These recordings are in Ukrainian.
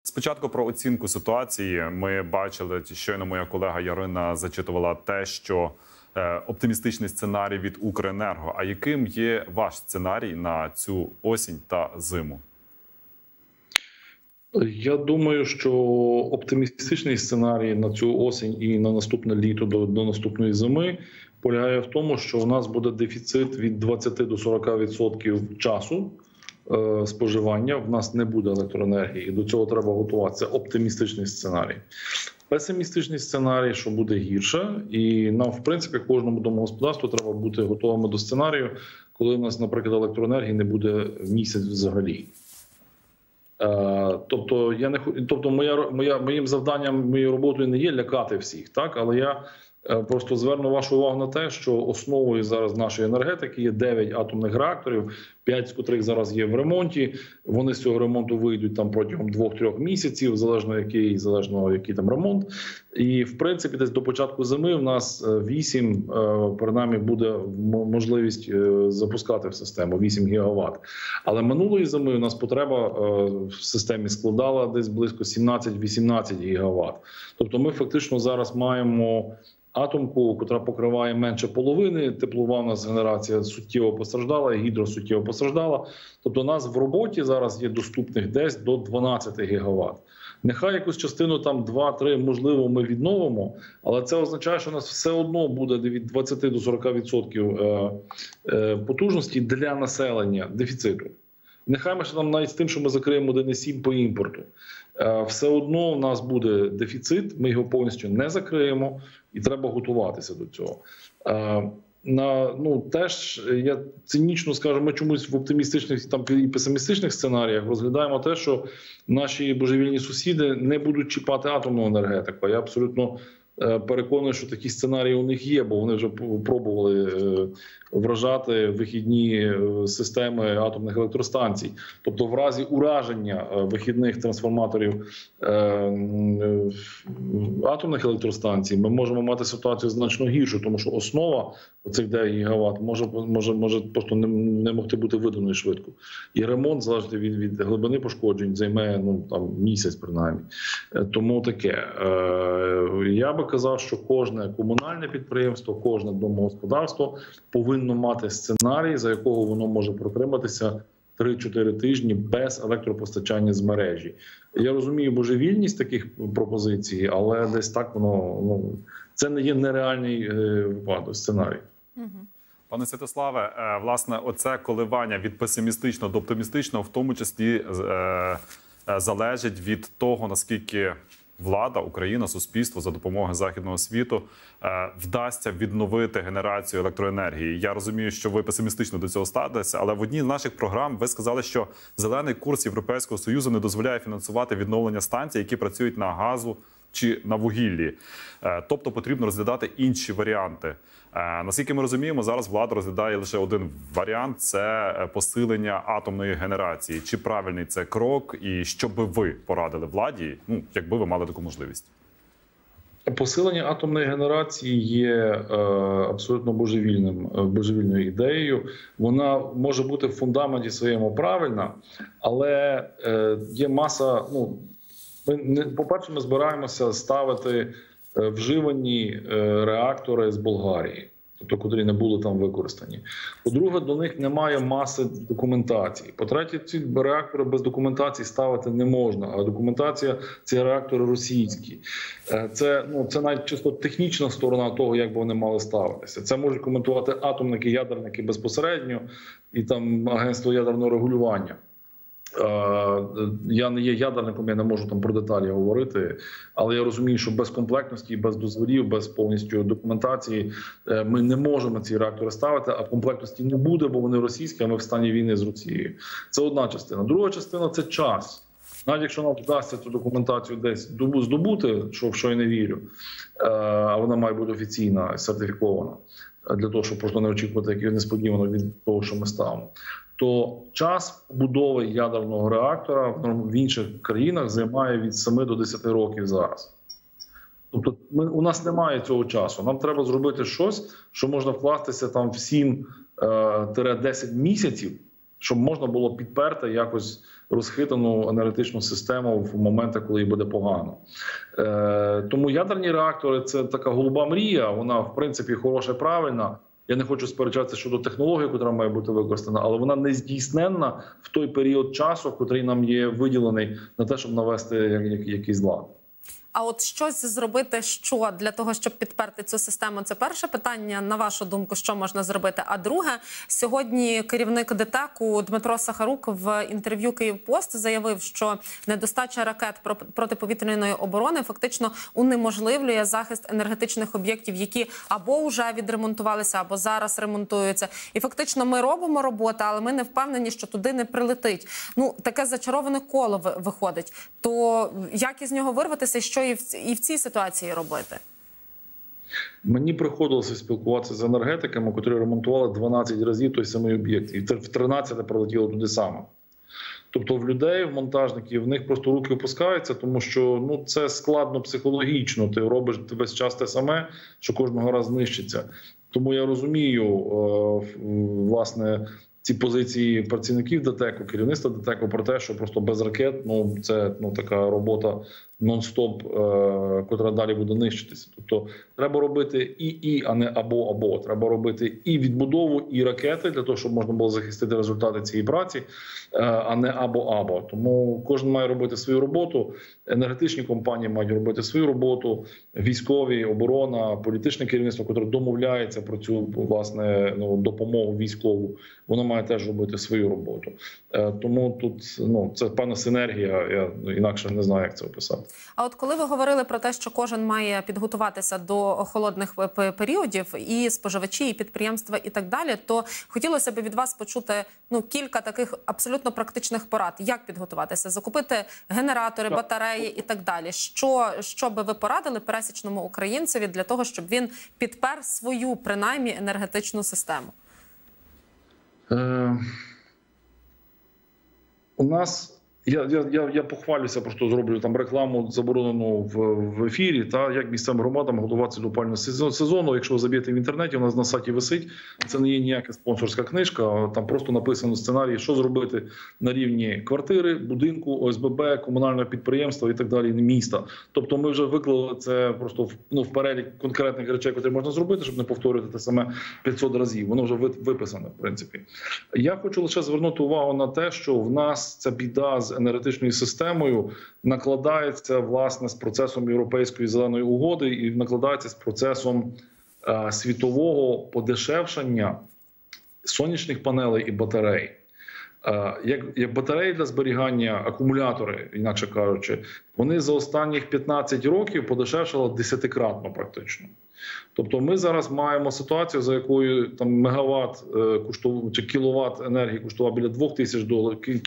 Спочатку про оцінку ситуації. Ми бачили, щойно моя колега Ярина зачитувала те, що оптимістичний сценарій від Укренерго. А яким є ваш сценарій на цю осінь та зиму? Я думаю, що оптимістичний сценарій на цю осінь і на наступне літо до наступної зими полягає в тому, що у нас буде дефіцит від 20 до 40% часу споживання. В нас не буде електроенергії. До цього треба готуватися. Оптимістичний сценарій. Песимістичний сценарій, що буде гірше. І нам, в принципі, кожному домогосподарству треба бути готовими до сценарію, коли у нас, наприклад, електроенергії не буде місяць взагалі. Тобто моїм завданням, моєю роботою не є лякати всіх, так? Але я просто зверну вашу увагу на те, що основою зараз нашої енергетики є 9 атомних реакторів, 5 з котрих зараз є в ремонті. Вони з цього ремонту вийдуть там протягом 2-3 місяців, залежно який там ремонт. І, в принципі, десь до початку зими в нас 8, принаймні, буде можливість запускати в систему, 8 гігаватт. Але минулої зими у нас потреба в системі складала десь близько 17-18 гігаватт. Тобто ми фактично зараз маємо атомку, яка покриває менше половини, теплова у нас генерація суттєво постраждала, гідро суттєво постраждала. Тобто у нас в роботі зараз є доступних десь до 12 гігаватт. Нехай якусь частину, там 2-3, можливо, ми відновимо, але це означає, що у нас все одно буде від 20 до 40% потужності для населення дефіциту. Нехай ми ще там навіть з тим, що ми закриємо 1,7 по імпорту. Все одно у нас буде дефіцит, ми його повністю не закриємо і треба готуватися до цього. Теж я цинічно скажу, ми чомусь в оптимістичних і песимістичних сценаріях розглядаємо те, що наші божевільні сусіди не будуть чіпати атомну енергетику. Я абсолютно переконаний, що такі сценарії у них є, бо вони вже пробували вражати вихідні системи атомних електростанцій. Тобто в разі ураження вихідних трансформаторів атомних електростанцій ми можемо мати ситуацію значно гіршу, тому що основа цих 9 гігаватт може просто не могти бути виданою швидко. І ремонт, залежить від глибини пошкоджень, займе місяць принаймні. Тому таке. Я би казав, що кожне комунальне підприємство, кожне домогосподарство повинно мати сценарій, за якого воно може протриматися 3-4 тижні без електропостачання з мережі. Я розумію божевільність таких пропозицій, але десь так воно, це не є нереальний сценарій. Пане Святославе, власне, оце коливання від песимістичного до оптимістичного в тому числі залежить від того, наскільки влада, Україна, суспільство за допомогою західного світу вдасться відновити генерацію електроенергії. Я розумію, що ви песимістично до цього ставитеся, але в одній з наших програм ви сказали, що зелений курс Європейського Союзу не дозволяє фінансувати відновлення станцій, які працюють на газу чи на вугіллі. Тобто потрібно розглядати інші варіанти. Наскільки ми розуміємо, зараз влада розглядає лише один варіант – це посилення атомної генерації. Чи правильний це крок і що би ви порадили владі, якби ви мали таку можливість? Посилення атомної генерації є абсолютно божевільною ідеєю. Вона може бути в фундаменті своєму правильна, але є маса... По-перше, ми збираємося ставити вживані реактори з Болгарії, тобто, котрі не були там використані. По-друге, до них немає маси документації. По-третє, ці реактори без документації ставити не можна, а документація – ці реактори російські. Це навіть чисто технічна сторона того, як би вони мали ставитися. Це можуть коментувати атомники, ядерники безпосередньо і там агентство ядерного регулювання. Я не є ядерником, я не можу там про деталі говорити, але я розумію, що без комплектності, без дозволів, без повністю документації ми не можемо ці реактори ставити, а комплектності не буде, бо вони російські, а ми в стані війни з Росією. Це одна частина. Друга частина – це час. Навіть якщо нам вдасться цю документацію десь здобути, що я не вірю, а вона має бути офіційна, сертифікована, для того, щоб просто не очікувати якогось несподіваного від того, що ми ставимо, то час побудови ядерного реактора в інших країнах займає від 7 до 10 років зараз. Тобто у нас немає цього часу. Нам треба зробити щось, що можна вкластися там в 7-10 місяців, щоб можна було підперти якось розхитану енергетичну систему в моменти, коли їй буде погано. Тому ядерні реактори – це така голуба мрія, вона, в принципі, хороша і правильна. Я не хочу сперечатися щодо технології, яка має бути використана, але вона не здійсненна в той період часу, який нам є виділений на те, щоб навести якийсь лад. А от щось зробити, що для того, щоб підперти цю систему, це перше питання. На вашу думку, що можна зробити? А друге, сьогодні керівник ДТЕКу Дмитро Сахарук в інтерв'ю «Київпост» заявив, що недостача ракет протиповітряної оборони фактично унеможливлює захист енергетичних об'єктів, які або вже відремонтувалися, або зараз ремонтуються. І фактично ми робимо роботу, але ми не впевнені, що туди не прилетить. Ну, таке зачароване коло виходить. То як із нього вирватися, що і в цій ситуації робити? Мені приходилося спілкуватися з енергетиками, які ремонтували 12 разів той самий об'єкт. І в 13 прилетіло туди саме. Тобто в людей, в монтажників, в них просто руки опускаються, тому що це складно психологічно. Ти робиш весь час те саме, що кожного разу знищиться. Тому я розумію, власне, ці позиції працівників ДТЕКу, керівництва ДТЕКу про те, що просто без ракет це така робота нон-стоп, котра далі буде нищитися. Тобто треба робити а не або-або. Треба робити і відбудову, і ракети для того, щоб можна було захистити результати цієї праці, а не або-або. Тому кожен має робити свою роботу, енергетичні компанії мають робити свою роботу, військові, оборона, політичне керівництво, котре домовляється про цю, власне, допомогу військову, воно має теж робити свою роботу. Тому тут це певна синергія, я інакше не знаю, як це описати. А от коли ви говорили про те, що кожен має підготуватися до холодних періодів, і споживачі, і підприємства, і так далі, то хотілося б від вас почути кілька таких абсолютно практичних порад. Як підготуватися? Закупити генератори, батареї і так далі. Що би ви порадили пересічному українцеві для того, щоб він підпер свою, принаймні, енергетичну систему? У нас... Я похвалюся, просто зроблю там рекламу заборонену в ефірі, як місцевим громадам готуватися до опалювального сезону. Якщо ви заб'єте в інтернеті, у нас на сайті висить. Це не є ніяка спонсорська книжка, там просто написано сценарій, що зробити на рівні квартири, будинку, ОСББ, комунального підприємства і так далі, міста. Тобто ми вже виклали це просто в перелік конкретних речей, які можна зробити, щоб не повторювати те саме 500 разів. Воно вже виписано, в принципі. Я хочу лише звернути увагу на те, що в нас ця біда з енергетичною системою накладається, власне, з процесом Європейської зеленої угоди і накладається з процесом світового подешевшання сонячних панелей і батарей. Як батареї для зберігання, акумулятори, інакше кажучи, вони за останніх 15 років подешевшали 10-кратно практично. Тобто ми зараз маємо ситуацію, за якою там мегаватт чи кіловат енергії коштував біля $2000,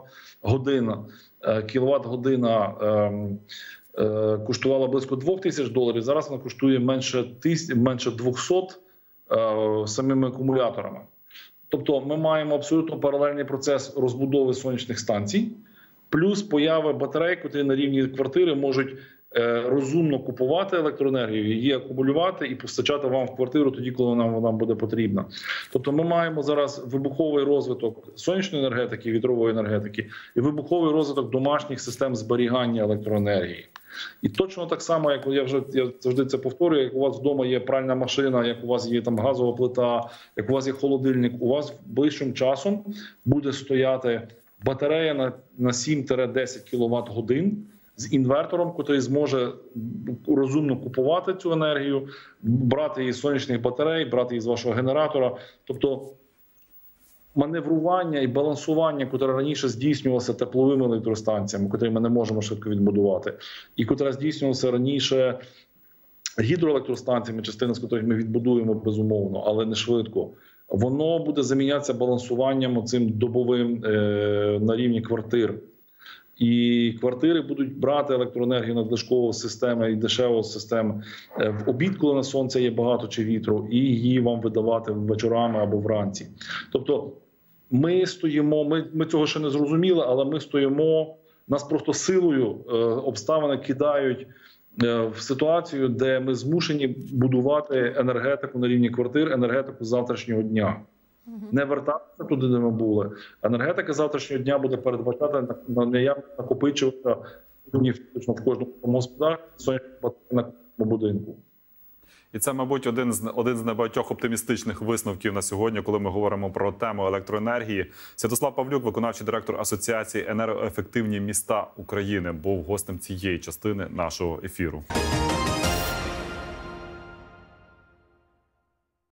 кіловат-година коштувала близько $2000, зараз вона коштує менше 200 самими акумуляторами. Тобто ми маємо абсолютно паралельний процес розбудови сонячних станцій, плюс появи батарей, які на рівні квартири можуть розумно купувати електроенергію, її акумулювати і постачати вам в квартиру тоді, коли вона буде потрібна. Тобто ми маємо зараз вибуховий розвиток сонячної енергетики, вітрової енергетики і вибуховий розвиток домашніх систем зберігання електроенергії. І точно так само, як я завжди це повторюю, як у вас вдома є пральна машина, як у вас є там газова плита, як у вас є холодильник, у вас ближчим часом буде стояти батарея на 7-10 кВт годин, з інвертором, який зможе розумно купувати цю енергію, брати її з сонячних батарей, брати її з вашого генератора. Тобто маневрування і балансування, яке раніше здійснювалося тепловими електростанціями, які ми не можемо швидко відбудувати, і яке здійснювалося раніше гідроелектростанціями, частина з яких ми відбудуємо безумовно, але не швидко, воно буде замінятися балансуванням цим добовим на рівні квартир. І квартири будуть брати електроенергію надлишкової системи і дешевої системи в обід, коли на сонце є багато чи вітру, і її вам видавати вечорами або вранці. Тобто ми стоїмо, ми цього ще не зрозуміли, але ми стоїмо, нас просто силою обставини кидають в ситуацію, де ми змушені будувати енергетику на рівні квартир, енергетику завтрашнього дня. не вертатися туди, де ми були. Енергетика завтрашнього дня буде передбачати наявність накопичувача в кожному господарстві, сонячних на кожному будинку. І це, мабуть, один з небагатьох оптимістичних висновків на сьогодні, коли ми говоримо про тему електроенергії. Святослав Павлюк, виконавчий директор Асоціації енергоефективні міста України, був гостем цієї частини нашого ефіру.